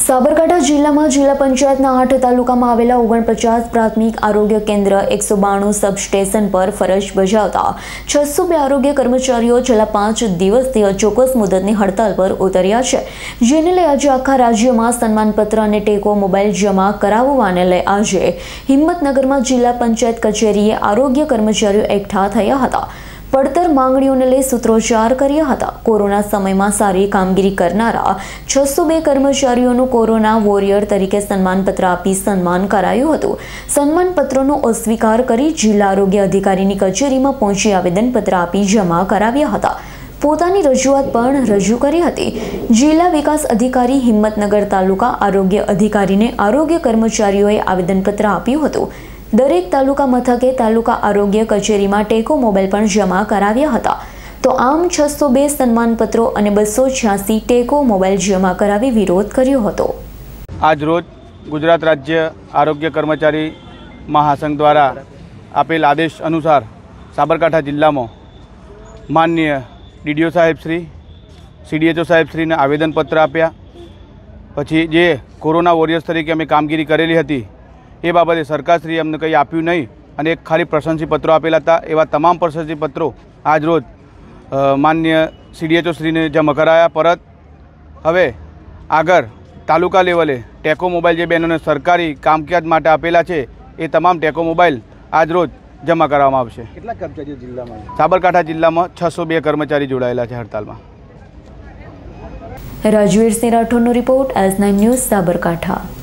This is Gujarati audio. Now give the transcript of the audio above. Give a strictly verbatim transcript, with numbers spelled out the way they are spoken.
साबरकांठा जिला में जिला पंचायत आठ तालुका में आवेला ओगणपचास प्राथमिक आरोग्य केन्द्र एक सौ बाणु सब स्टेशन पर फरज बजावता छसो बे आरोग्य कर्मचारीओ छेल्ला पांच दिवसथी अचोक्कस मुदतनी हड़ताल पर उतर्या छे, जेने लई आज आखा राज्यमां सन्मानपत्र अने टेको मोबाइल जमा कराववाने लई आजे हिम्मतनगरमां जिला पंचायत कचेरीए आरोग्य कर्मचारीओ एकठा थया हता। પડતર માંગણીઓને લઈ સૂત્રોચ્ચાર કર્યા હતા। કોરોના સમયમાં સારી કામગીરી કરનારા છસો બે કર્મચારીઓનું કોરોના વોરિયર તરીકે સન્માનપત્ર આપી સન્માન કરાયું હતું। સન્માનપત્રનો અસ્વીકાર કરી જિલ્લા આરોગ્ય અધિકારીની કચેરીમાં પહોંચી આવેદનપત્ર આપી જમા કરાવ્યા હતા। પોતાની રજૂઆત પણ રજૂ કરી હતી। જિલ્લા વિકાસ અધિકારી હિંમતનગર તાલુકા આરોગ્ય અધિકારીને આરોગ્ય કર્મચારીઓએ આવેદનપત્ર આપ્યું હતું। दरेक तालुका मथके तालुका आरोग्य कचेरी में टेको मोबाइल पर जमा कराव्या हता। तो आम छसो बे सन्मानपत्रों और बसो छियासी टेको मोबाइल जमा करावी विरोध कर्यो हतो। आज रोज गुजरात राज्य आरोग्य कर्मचारी महासंघ द्वारा आपेल आदेश अनुसार साबरकांठा जिला में माननीय डीडीओ साहेब श्री सीडीएचओ साहेब श्री ने आवेदनपत्र आप्या। पछी जे कोरोना वोरियर्स तरीके अमे कामगीरी करेली हती ए बाबते सरकारश्रीए अમને કંઈ આપ્યું નહીં અને એક ખાલી પ્રશંસીપત્રો આપેલા હતા। એવા તમામ પ્રશંસીપત્રો આજ રોજ માન્ય સીડીએચઓ શ્રીને જમા કરાયા। પરત હવે આગળ તાલુકા લેવલે ટેકો મોબાઈલ જે બહેનોને સરકારી કામકાજ માટે આપેલા છે એ તમામ ટેકો મોબાઈલ આજ રોજ જમા કરવામાં આવશે। કેટલા કર્મચારીઓ જિલ્લામાં? સાબરકાંઠા જિલ્લામાં છસો બે કર્મચારી જોડાયેલા છે હડતાલમાં। રાજવીર સિંહ રાઠોડનો report, S nine news, Sabarkantha.